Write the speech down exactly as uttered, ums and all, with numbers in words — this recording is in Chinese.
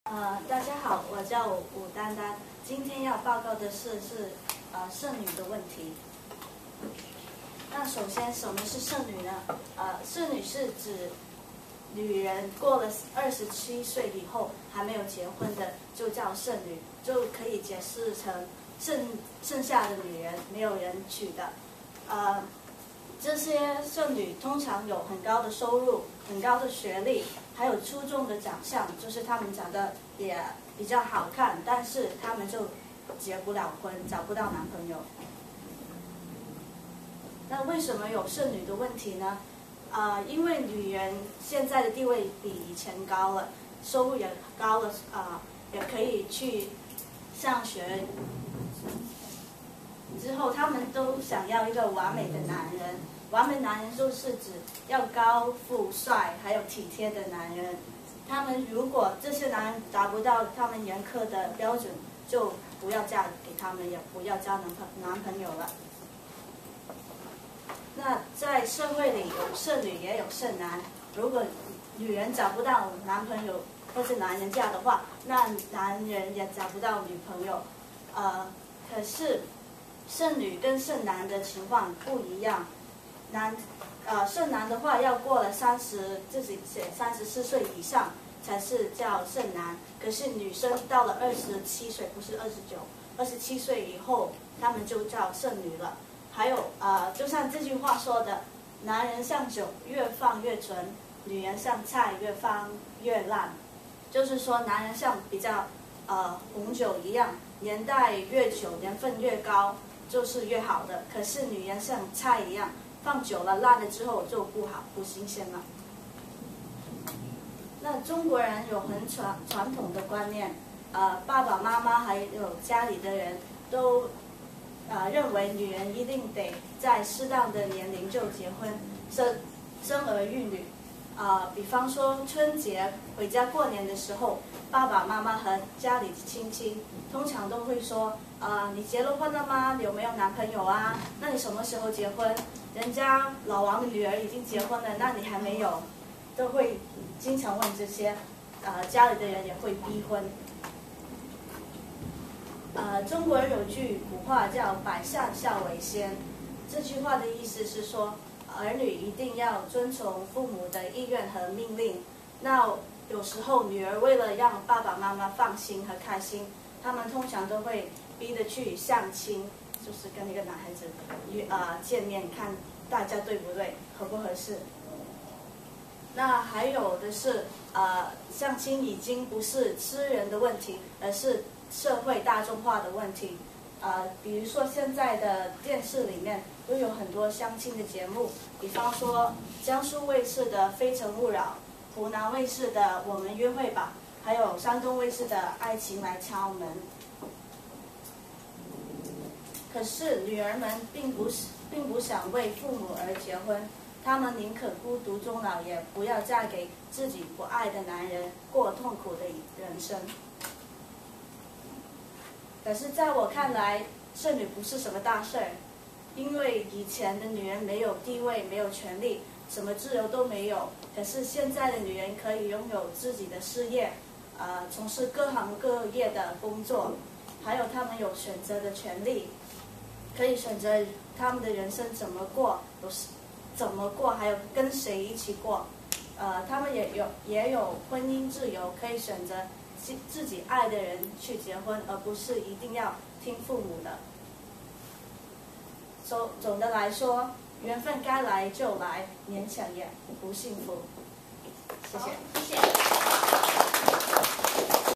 呃，大家好，我叫武丹丹，今天要报告的是是呃剩女的问题。那首先，什么是剩女呢？呃，剩女是指女人过了二十七岁以后还没有结婚的，就叫剩女，就可以解释成剩剩下的女人没有人娶的。呃，这些剩女通常有很高的收入、很高的学历，还有出众的长相，就是她们长得也比较好看，但是她们就结不了婚，找不到男朋友。那为什么有剩女的问题呢？呃，因为女人现在的地位比以前高了，收入也高了，啊、呃，也可以去上学。之后，他们都想要一个完美的男人。完美男人就是指要高富帅，还有体贴的男人。他们如果这些男人达不到他们严苛的标准，就不要嫁给他们，也不要交男朋男朋友了。那在社会里有剩女也有剩男，如果女人找不到男朋友或是男人嫁的话，那男人也找不到女朋友。呃，可是剩女跟剩男的情况不一样，男呃剩男的话要过了三十自己写三十四岁以上才是叫剩男，可是女生到了二十七岁，不是二十九，二十七岁以后，他们就叫剩女了。还有呃，就像这句话说的，男人像酒，越放越纯；女人像菜，越放越烂。就是说，男人像比较呃红酒一样，年代越久，年份越高，就是越好的。可是女人像菜一样，放久了烂了之后就不好，不新鲜了。那中国人有很传传统的观念，呃，爸爸妈妈还有家里的人都。呃，认为女人一定得在适当的年龄就结婚，生生儿育女。呃，比方说春节回家过年的时候，爸爸妈妈和家里的亲戚通常都会说：呃，你结了婚了吗？有没有男朋友啊？那你什么时候结婚？人家老王的女儿已经结婚了，那你还没有？都会经常问这些，呃，家里的人也会逼婚。呃，中国人有句古话叫“百善孝为先”，这句话的意思是说，儿女一定要遵从父母的意愿和命令。那有时候女儿为了让爸爸妈妈放心和开心，他们通常都会逼着去相亲，就是跟一个男孩子约啊、呃、见面，看大家对不对，合不合适。那还有的是，呃，相亲已经不是私人的问题，而是社会大众化的问题。呃，比如说现在的电视里面都有很多相亲的节目，比方说江苏卫视的《非诚勿扰》，湖南卫视的《我们约会吧》，还有山东卫视的《爱情来敲门》。可是女儿们并不是并不想为父母而结婚。他们宁可孤独终老，也不要嫁给自己不爱的男人，过痛苦的人生。可是在我看来，剩女不是什么大事儿，因为以前的女人没有地位，没有权利，什么自由都没有。可是现在的女人可以拥有自己的事业，呃，从事各行各业的工作，还有她们有选择的权利，可以选择她们的人生怎么过，有怎么过，还有跟谁一起过，呃，他们也有也有婚姻自由，可以选择自自己爱的人去结婚，而不是一定要听父母的。总总的来说，缘分该来就来，勉强也不幸福。谢谢。 谢谢。